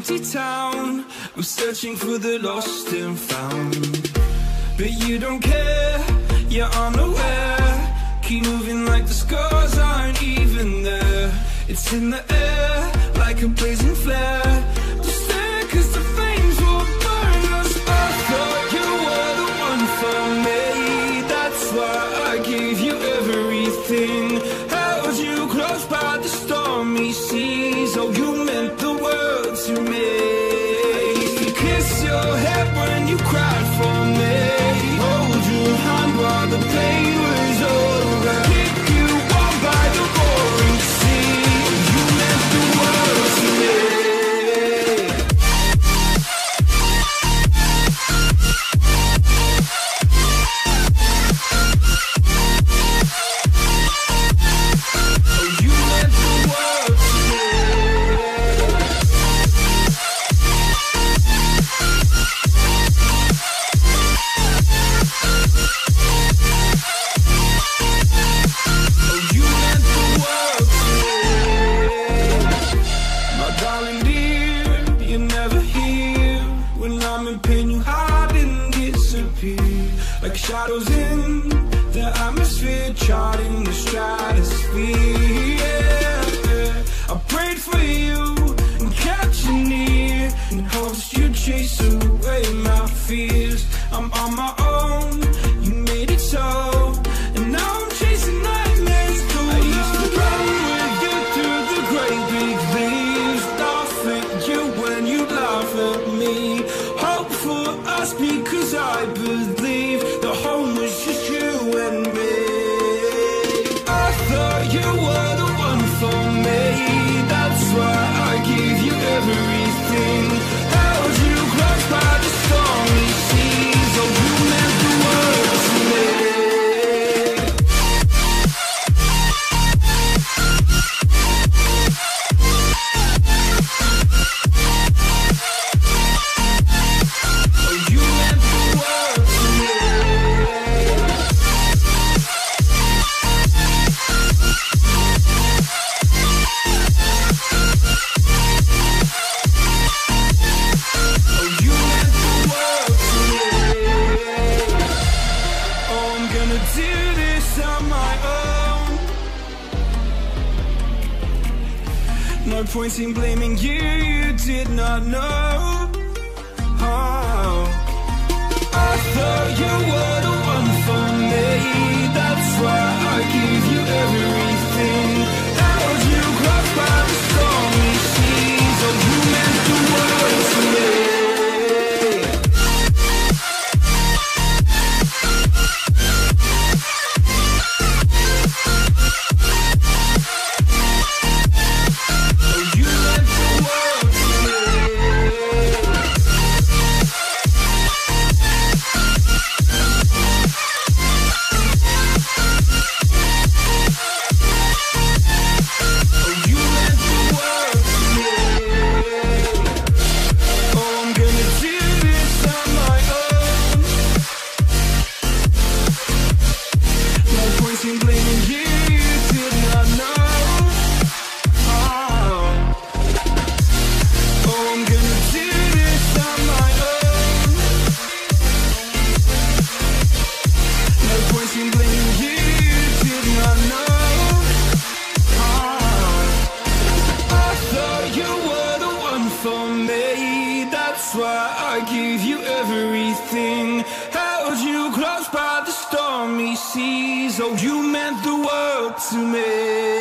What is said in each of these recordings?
empty town. I'm searching for the lost and found, but you don't care, you're unaware. Keep moving like the scars aren't even there. It's in the air like a blazing flare. Just stare, 'cause the flames will burn us. I thought you were the one for me. That's why I gave you everything. Held you close by the stormy seas. Oh, you meant the world to me. Kiss your head when you cried for me. Hold your hand while the pain was over. Keep you warm by the roaring sea. You meant the world to me. Like shadows in the atmosphere, charting the stratosphere. Yeah. I prayed for you and kept you near, in hopes you'd chase away my fears. I'm on my own, you made it so, and now I'm chasing nightmares too. I used to run with you through the great big leaves, laugh at you when you laugh at me. Hope for us because I believe the home was just you and me. I thought you were the one for me. That's why I gave you everything. Held you close by the stormy seas. Oh, you meant the world to me. No point in blaming you, you did not know. Oh, I thought you were the one for me. That's why I gave you everything. Held you close by the stormy seas. Oh, you meant the world to me. That's why I gave you everything. Held you close by the stormy seas. Oh, you meant the world to me.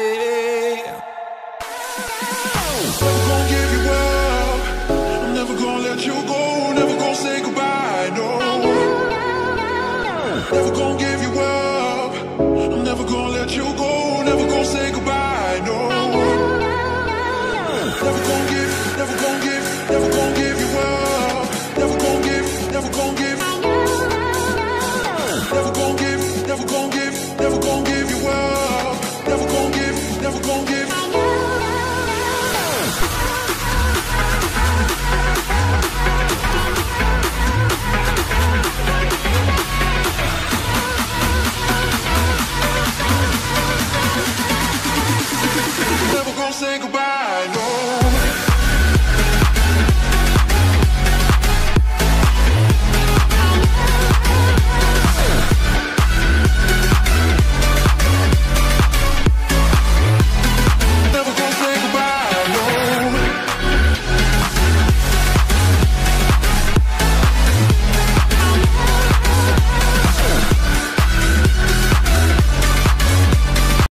Never gonna give you up. I'm never gonna let you go. Never gonna say goodbye, no. Never gonna